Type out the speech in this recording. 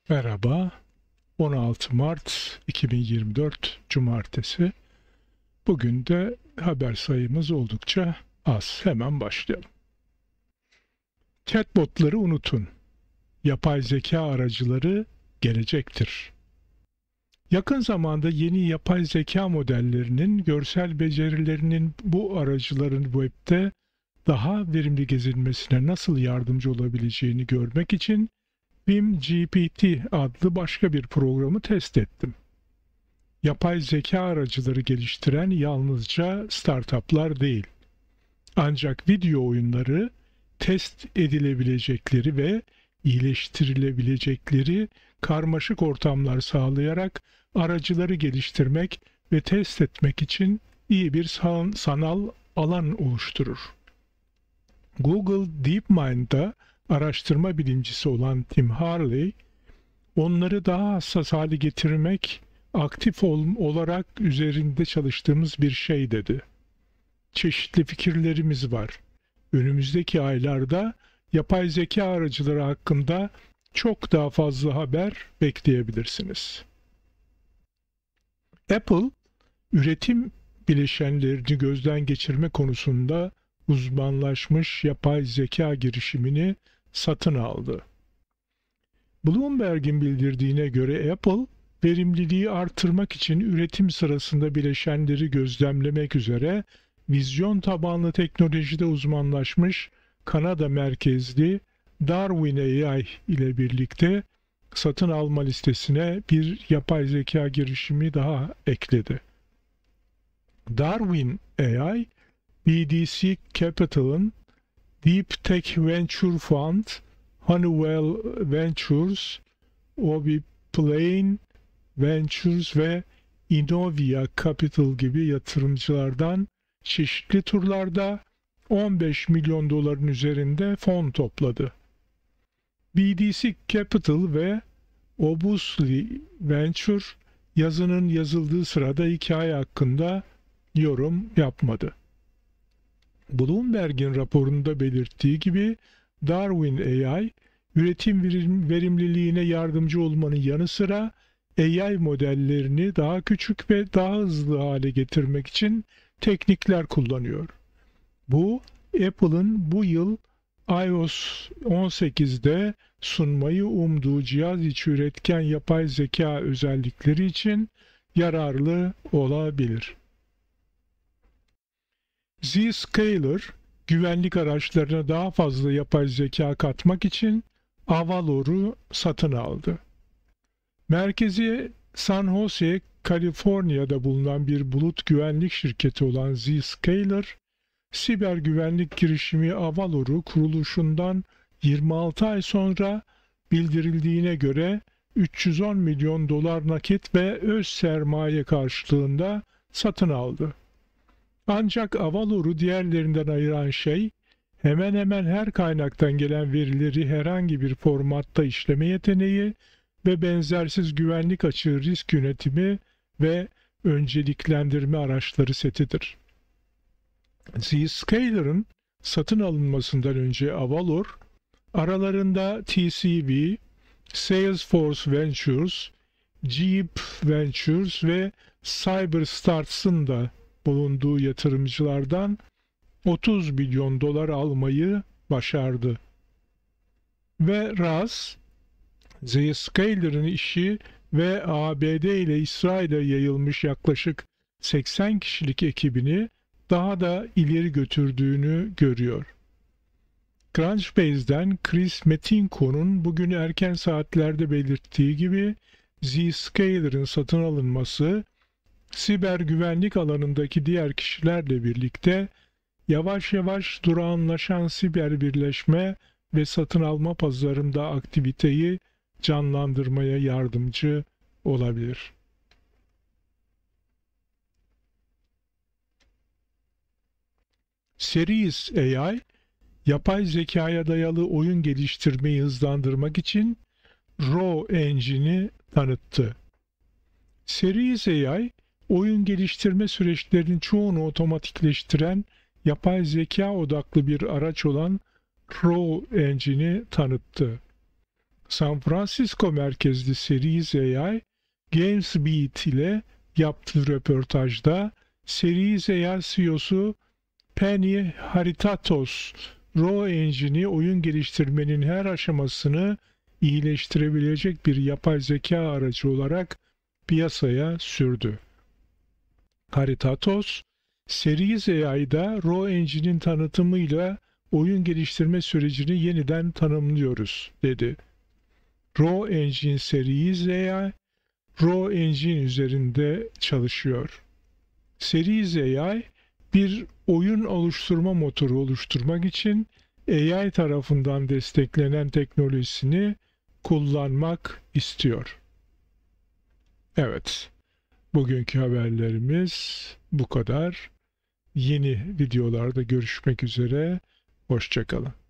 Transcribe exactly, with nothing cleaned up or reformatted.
Merhaba, on altı Mart iki bin yirmi dört Cumartesi. Bugün de haber sayımız oldukça az. Hemen başlayalım. Chatbotları unutun. Yapay zeka aracıları gelecektir. Yakın zamanda yeni yapay zeka modellerinin görsel becerilerinin bu aracıların webde daha verimli gezilmesine nasıl yardımcı olabileceğini görmek için Bim G P T adlı başka bir programı test ettim. Yapay zeka aracıları geliştiren yalnızca startuplar değil. Ancak video oyunları test edilebilecekleri ve iyileştirilebilecekleri karmaşık ortamlar sağlayarak aracıları geliştirmek ve test etmek için iyi bir sanal alan oluşturur. Google DeepMind'da araştırma bilimcisi olan Tim Harley, onları daha hassas hale getirmek aktif ol olarak üzerinde çalıştığımız bir şey dedi. Çeşitli fikirlerimiz var. Önümüzdeki aylarda yapay zeka aracıları hakkında çok daha fazla haber bekleyebilirsiniz. Apple, üretim bileşenlerini gözden geçirme konusunda uzmanlaşmış yapay zeka girişimini satın aldı. Bloomberg'in bildirdiğine göre Apple, verimliliği artırmak için üretim sırasında bileşenleri gözlemlemek üzere vizyon tabanlı teknolojide uzmanlaşmış Kanada merkezli Darwin A I ile birlikte satın alma listesine bir yapay zeka girişimi daha ekledi. Darwin A I, B D C Capital'ın Deep Tech Venture Fund, Honeywell Ventures, Obiplane Ventures ve Innovia Capital gibi yatırımcılardan çeşitli turlarda on beş milyon doların üzerinde fon topladı. B D C Capital ve Obusly Venture yazının yazıldığı sırada hikaye hakkında yorum yapmadı. Bloomberg'in raporunda belirttiği gibi Darwin A I, üretim verimliliğine yardımcı olmanın yanı sıra A I modellerini daha küçük ve daha hızlı hale getirmek için teknikler kullanıyor. Bu, Apple'ın bu yıl iOS on sekizde sunmayı umduğu cihaz içi üretken yapay zeka özellikleri için yararlı olabilir. Zscaler, güvenlik araçlarına daha fazla yapay zeka katmak için Avalor'u satın aldı. Merkezi San Jose, Kaliforniya'da bulunan bir bulut güvenlik şirketi olan Zscaler, siber güvenlik girişimi Avalor'u kuruluşundan yirmi altı ay sonra bildirildiğine göre üç yüz on milyon dolar nakit ve öz sermaye karşılığında satın aldı. Ancak Avalor'u diğerlerinden ayıran şey, hemen hemen her kaynaktan gelen verileri herhangi bir formatta işleme yeteneği ve benzersiz güvenlik açığı risk yönetimi ve önceliklendirme araçları setidir. Zscaler'ın satın alınmasından önce Avalor, aralarında T C V, Salesforce Ventures, Jeep Ventures ve CyberStars'ın da bulunduğu yatırımcılardan otuz milyon dolar almayı başardı. Ve Raz, Zscaler'ın işi ve A B D ile İsrail'e yayılmış yaklaşık seksen kişilik ekibini daha da ileri götürdüğünü görüyor. Crunchbase'den Chris Metinko'nun bugün erken saatlerde belirttiği gibi Zscaler'ın satın alınması, siber güvenlik alanındaki diğer kişilerle birlikte yavaş yavaş durağanlaşan siber birleşme ve satın alma pazarında aktiviteyi canlandırmaya yardımcı olabilir. Series A I, yapay zekaya dayalı oyun geliştirmeyi hızlandırmak için Raw Engine'i tanıttı. Series A I, oyun geliştirme süreçlerinin çoğunu otomatikleştiren yapay zeka odaklı bir araç olan Raw Engine'i tanıttı. San Francisco merkezli Series A I, GamesBeat ile yaptığı röportajda Series A I C E O'su Penny Haritatos, Raw Engine'i oyun geliştirmenin her aşamasını iyileştirebilecek bir yapay zeka aracı olarak piyasaya sürdü. Haritatos, Series A I'da Raw Engine'in tanıtımıyla oyun geliştirme sürecini yeniden tanımlıyoruz, dedi. Raw Engine Series A I, Raw Engine üzerinde çalışıyor. Series A I, bir oyun oluşturma motoru oluşturmak için A I tarafından desteklenen teknolojisini kullanmak istiyor. Evet, bugünkü haberlerimiz bu kadar. Yeni videolarda görüşmek üzere, hoşça kalın.